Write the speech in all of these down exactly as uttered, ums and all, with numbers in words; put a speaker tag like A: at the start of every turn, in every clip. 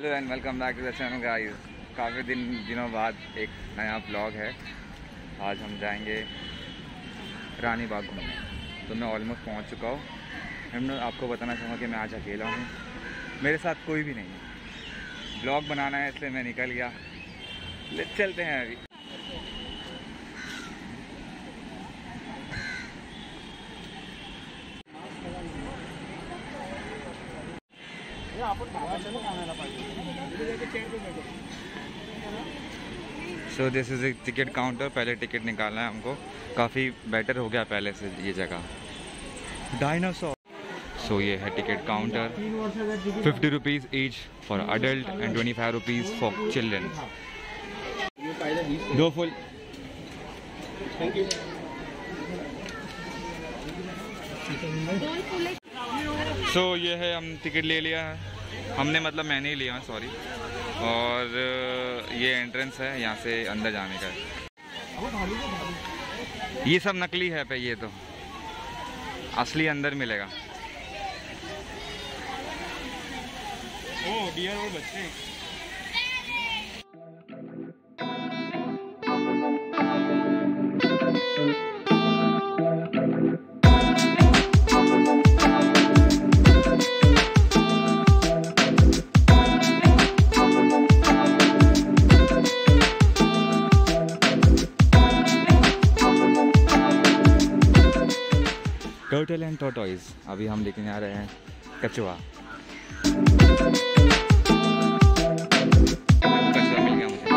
A: Hello and welcome back to the channel guys. काफ़ी दिन दिनों बाद एक नया ब्लॉग है। आज हम जाएंगे रानी बाग घूमने। तो मैं ऑलमोस्ट पहुंच चुका हूँ। मैं आपको बताना चाहूँगा कि मैं आज अकेला हूँ, मेरे साथ कोई भी नहीं है। ब्लॉग बनाना है इसलिए मैं निकल गया। ले चलते हैं अभी। So this is a ticket counter. पहले टिकट निकालना है हमको। काफ़ी बेटर हो गया पहले से ये जगह। डायनासोर। सो ये है ticket counter. Fifty rupees each for adult and twenty five rupees for children. दो full. Thank you. So so, ये है, हम टिकट ले लिया है हमने, मतलब मैंने ही लिया, सॉरी। और ये एंट्रेंस है, यहाँ से अंदर जाने का है। ये सब नकली है पे, ये तो असली अंदर मिलेगा। ओह डियर और बच्चे। Turtle and tortoise. अभी हम देखने आ रहे हैं कछुआ। कछुआ मिल गया मुझे।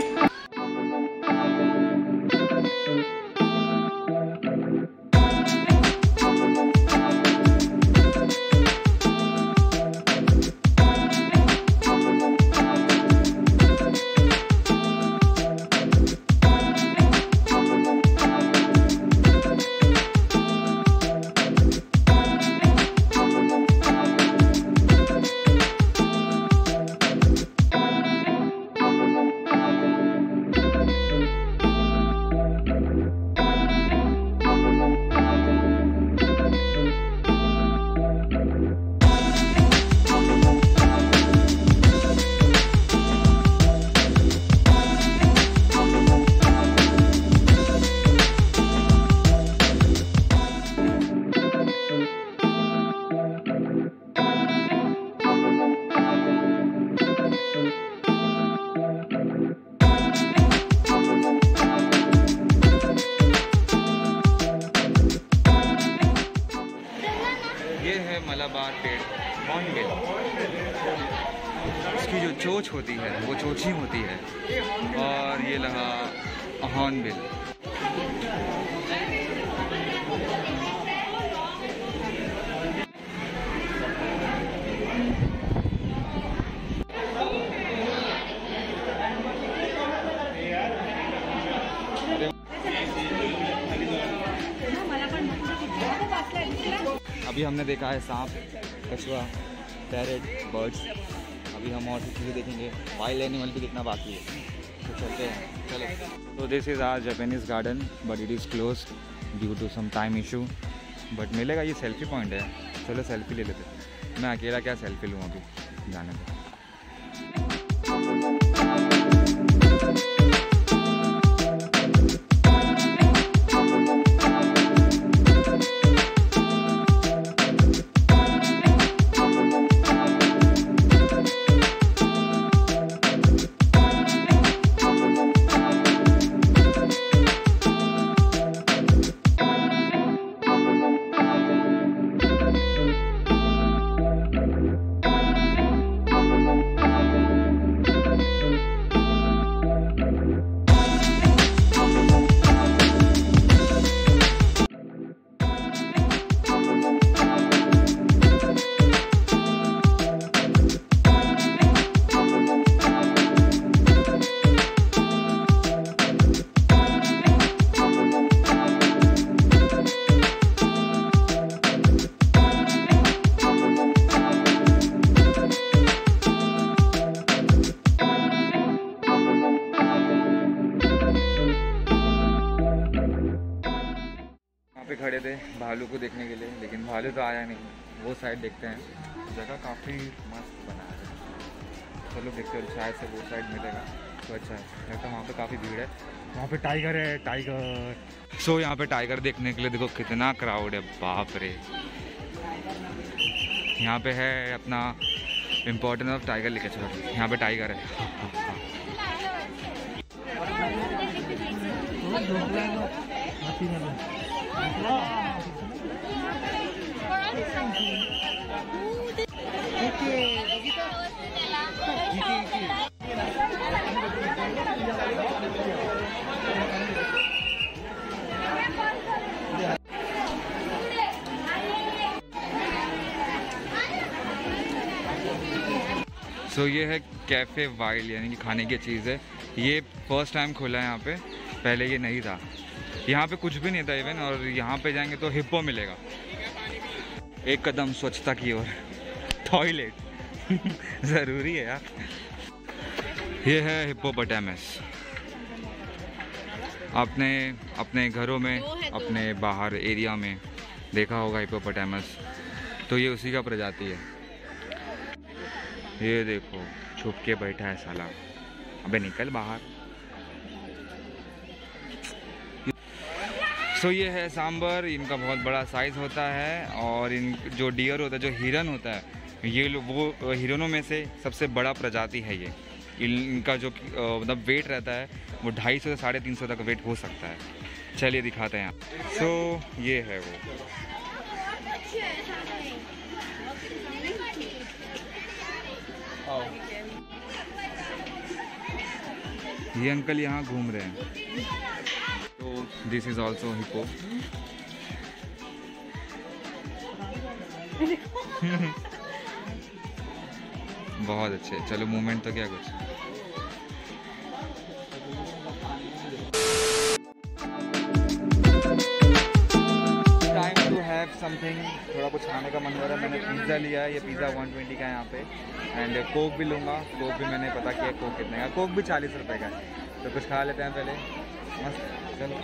A: मलाबार पेड़ हॉर्नबिल। इसकी जो चोंच होती है वो चोंच ही होती है। और ये लगा हॉर्नबिल। अभी हमने देखा है सांप, कछुआ, पैरेट, बर्ड्स। अभी हम और चीज़ें देखेंगे। वाइल्ड एनिमल भी दिखना बाकी है, तो चलते हैं। चलो। तो this is our Japanese garden but it is close due to some time issue. But मिलेगा, ये सेल्फी पॉइंट है। चलो सेल्फी ले लेते हैं। मैं अकेला क्या सेल्फी लूँ अभी जाने में। पे खड़े थे भालू को देखने के लिए, लेकिन भालू तो आया नहीं। वो साइड देखते हैं। जगह काफ़ी मस्त बना है। चलो देखते हैं, शायद से वो साइड मिलेगा तो अच्छा है। लगता है वहाँ पे काफ़ी भीड़ है। वहाँ पे टाइगर है, टाइगर। सो so, यहाँ पे टाइगर देखने के लिए देखो कितना क्राउड है, बाप रे। यहाँ पे है अपना इम्पोर्टेंस ऑफ टाइगर लेके चलो, यहाँ पे टाइगर है। सो so, ये है कैफ़े वाइल्ड, यानी कि खाने की चीज़ है। ये फर्स्ट टाइम खुला है यहाँ पे, पहले ये नहीं था। यहाँ पे कुछ भी नहीं था इवन, और यहाँ पे जाएंगे तो हिप्पो मिलेगा। एक कदम स्वच्छता की ओर, टॉयलेट ज़रूरी है यार। ये है हिप्पोपोटामस। आपने अपने घरों में, अपने बाहर एरिया में देखा होगा हिप्पोपोटामस, तो ये उसी का प्रजाति है। ये देखो छुप के बैठा है साला, अबे निकल बाहर। सो so, ये है सांबर। इनका बहुत बड़ा साइज़ होता है, और इन जो डियर होता है, जो हिरन होता है, ये वो हिरनों में से सबसे बड़ा प्रजाति है ये। इनका जो मतलब वेट रहता है वो ढाई सौ से साढ़े तीन सौ तक वेट हो सकता है। चलिए दिखाते हैं यहाँ। सो so, ये है वो। ये अंकल यहाँ घूम रहे हैं। तो दिस इज ऑल्सो हिप्पो। बहुत अच्छे। चलो मूवमेंट तो क्या कुछ। टाइम टू हैव समथिंग, थोड़ा कुछ खाने का मन हो रहा है। मैंने पिज़्ज़ा लिया है, ये पिज़्ज़ा वन ट्वेंटी का है यहाँ पे। एंड कोक भी लूँगा। कोक भी मैंने पता किया कोक कितने का। कोक भी चालीस रुपए का है। तो कुछ खा लेते हैं पहले। मस्त। चलो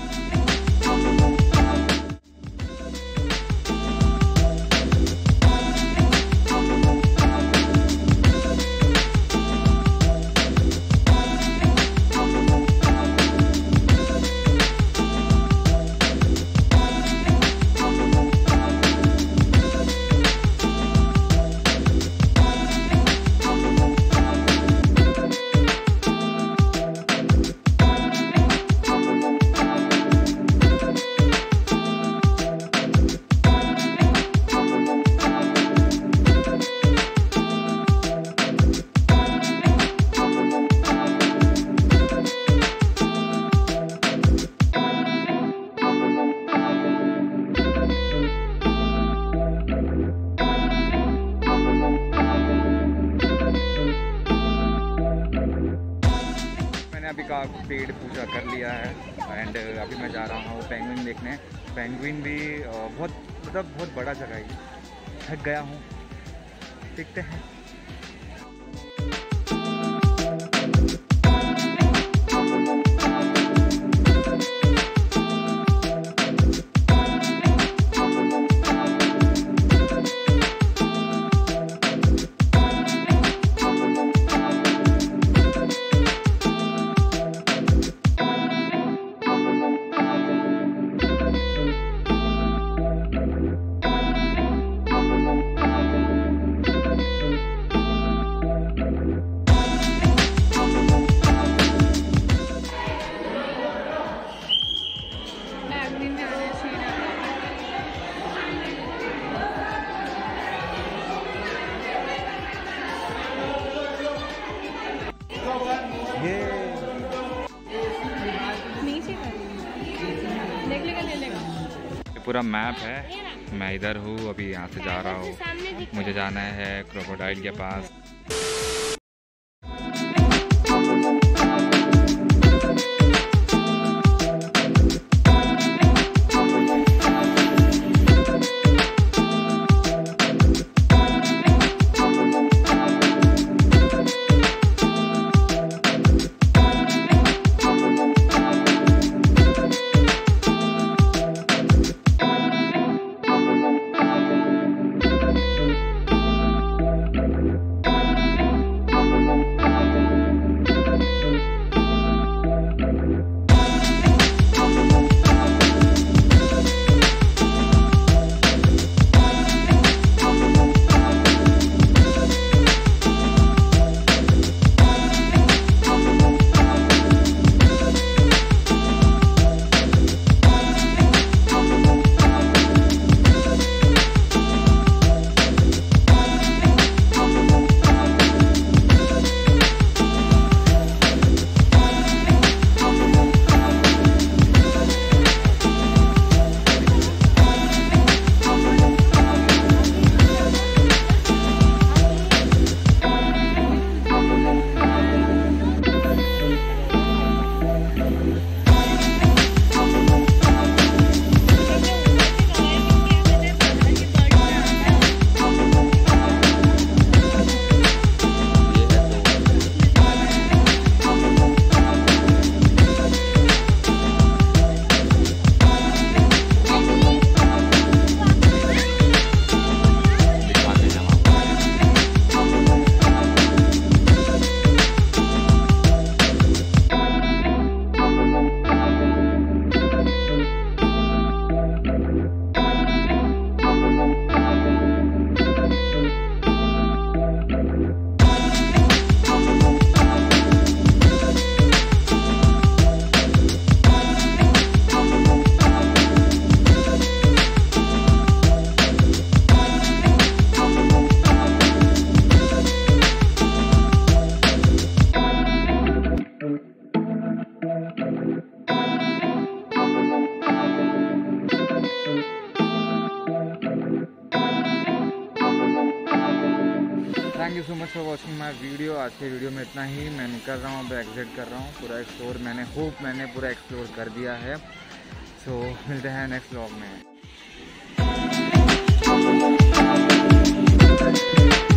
A: अभी का पेड़ पूजा कर लिया है। एंड अभी मैं जा रहा हूँ पेंगुइन देखने। पेंगुइन भी बहुत मतलब बहुत बड़ा जगह है। थक गया हूँ, देखते हैं। पूरा मैप है। मैं इधर हूँ, अभी यहाँ से जा रहा हूँ। मुझे जाना है क्रोकोडाइल के पास। Thank you so much for watching my video. आज के वीडियो में इतना ही। मैं निकल रहा हूँ, अब एग्जिट कर रहा हूँ। पूरा एक्सप्लोर मैंने होप मैंने पूरा एक्सप्लोर कर दिया है। सो so, मिलते हैं नेक्स्ट व्लॉग में।